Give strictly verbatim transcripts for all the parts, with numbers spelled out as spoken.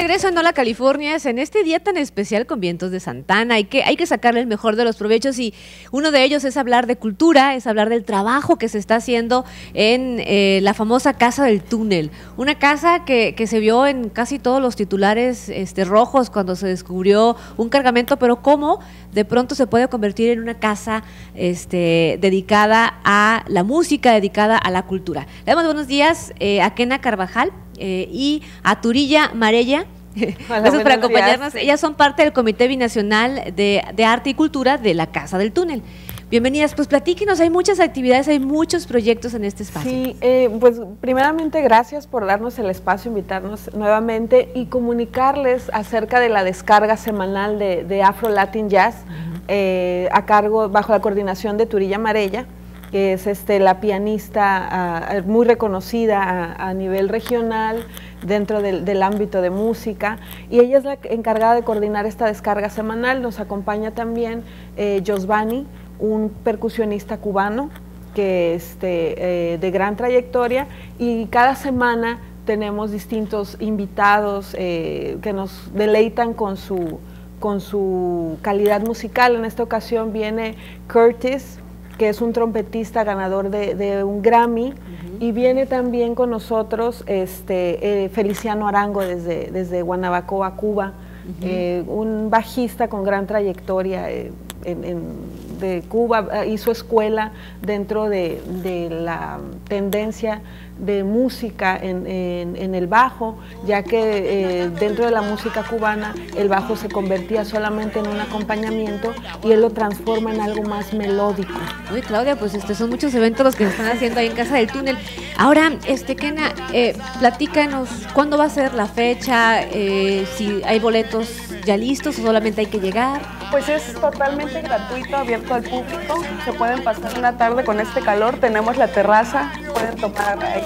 regreso en Hola California, en este día tan especial con Vientos de Santana. Hay que, hay que sacarle el mejor de los provechos y uno de ellos es hablar de cultura, es hablar del trabajo que se está haciendo en eh, la famosa Casa del Túnel. Una casa que, que se vio en casi todos los titulares este, rojos cuando se descubrió un cargamento, pero cómo de pronto se puede convertir en una casa este, dedicada a la música, dedicada a la cultura. Le damos buenos días eh, a Kena Carvajal eh, y a Turilla Marella. Hola, Gracias por acompañarnos. días. Ellas son parte del Comité Binacional de, de Arte y Cultura de la Casa del Túnel. Bienvenidas, pues platíquenos, hay muchas actividades, hay muchos proyectos en este espacio. Sí, eh, pues primeramente gracias por darnos el espacio, invitarnos nuevamente y comunicarles acerca de la descarga semanal de, de Afro Latin Jazz, uh-huh. eh, a cargo, bajo la coordinación de Turilla Marella, que es este, la pianista uh, muy reconocida a, a nivel regional dentro del, del ámbito de música, y ella es la encargada de coordinar esta descarga semanal. Nos acompaña también eh, Josvani, un percusionista cubano que este, eh, de gran trayectoria, y cada semana tenemos distintos invitados eh, que nos deleitan con su, con su calidad musical. En esta ocasión viene Curtis, que es un trompetista ganador de, de un Grammy, uh-huh. y viene también con nosotros este, eh, Feliciano Arango desde, desde Guanabacoa, Cuba, uh-huh. eh, un bajista con gran trayectoria eh, en, en de Cuba, hizo escuela dentro de, de la tendencia de música en, en, en el bajo, ya que eh, dentro de la música cubana el bajo se convertía solamente en un acompañamiento y él lo transforma en algo más melódico. Uy, Claudia, pues este, son muchos eventos los que se están haciendo ahí en Casa del Túnel. Ahora, este, Kena, eh, platícanos, ¿cuándo va a ser la fecha? Eh, si hay boletos ya listos o solamente hay que llegar. Pues es totalmente gratuito, abierto al público, se pueden pasar una tarde con este calor, tenemos la terraza, pueden tomar ahí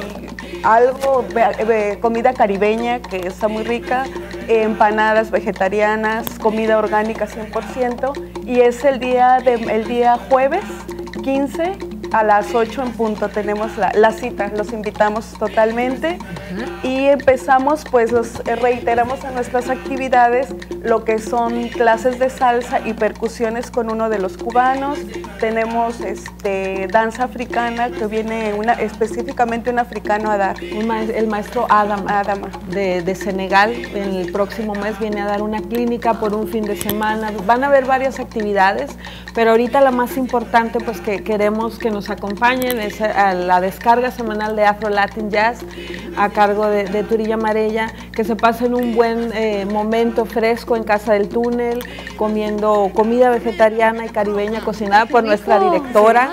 algo, comida caribeña que está muy rica, empanadas vegetarianas, comida orgánica cien por ciento, y es el día, de, el día jueves quince a las ocho en punto tenemos la, la cita, los invitamos totalmente. Uh-huh. Y empezamos, pues los reiteramos en nuestras actividades lo que son clases de salsa y percusiones con uno de los cubanos. Tenemos este, danza africana que viene una, específicamente un africano a dar. Un ma el maestro Adama, Adama. De, de Senegal, en el próximo mes viene a dar una clínica por un fin de semana. Van a haber varias actividades, pero ahorita la más importante pues que queremos que nos acompañen es a la descarga semanal de Afro Latin Jazz a cargo de, de Turilla Marella, que se pasen un buen eh, momento fresco en Casa del Túnel, comiendo comida vegetariana y caribeña cocinada por nuestra directora,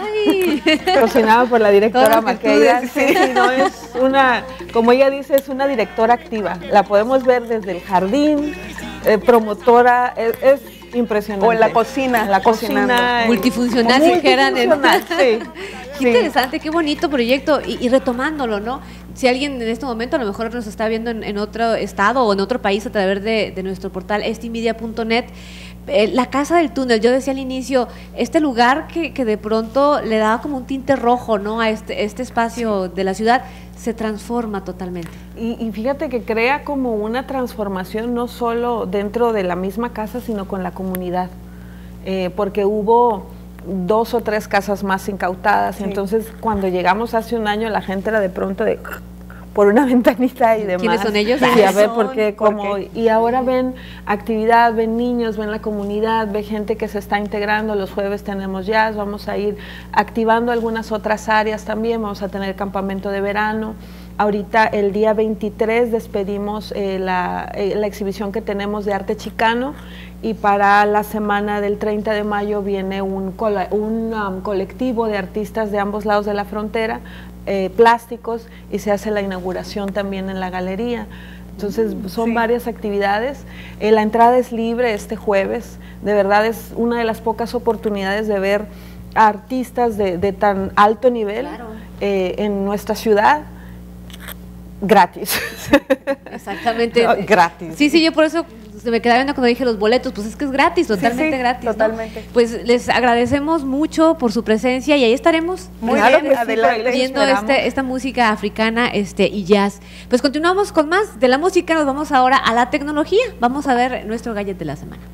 cocinada por la directora Maqueda. Sí, sí, no, es una, como ella dice, es una directora activa, la podemos ver desde el jardín, eh, promotora, es, es impresionante. O en la cocina, la cocina multifuncional, si dijeran. Sí. Qué Sí. interesante, qué bonito proyecto, y, y retomándolo, ¿no? Si alguien en este momento a lo mejor nos está viendo en, en otro estado o en otro país a través de, de nuestro portal estimedia punto net, eh, la Casa del Túnel, yo decía al inicio, este lugar que, que de pronto le daba como un tinte rojo, ¿no? A este, este espacio de la ciudad, se transforma totalmente. Y, y fíjate que crea como una transformación no solo dentro de la misma casa, sino con la comunidad, eh, porque hubo dos o tres casas más incautadas, sí. Entonces cuando llegamos hace un año la gente era de pronto de por una ventanita y demás. ¿Quiénes son ellos? Sí, a ver por qué, cómo, y ahora ven actividad, ven niños, ven la comunidad, ve gente que se está integrando. Los jueves tenemos jazz, vamos a ir activando algunas otras áreas también, vamos a tener campamento de verano. Ahorita el día veintitrés despedimos eh, la, eh, la exhibición que tenemos de arte chicano, y para la semana del treinta de mayo viene un, un um, colectivo de artistas de ambos lados de la frontera, eh, plásticos, y se hace la inauguración también en la galería. Entonces son sí. varias actividades. Eh, la entrada es libre este jueves, de verdad es una de las pocas oportunidades de ver a artistas de, de tan alto nivel, claro. eh, en nuestra ciudad. Gratis. Exactamente. No, gratis. Sí, sí, yo por eso se me quedaba viendo cuando dije los boletos, pues es que es gratis, totalmente sí, sí, gratis. totalmente. ¿no? Pues les agradecemos mucho por su presencia y ahí estaremos Muy Claro bien, que sí, adelante. viendo esperamos. este, esta música africana este, y jazz. Pues continuamos con más de la música, nos vamos ahora a la tecnología. Vamos a ver nuestro gadget de la semana.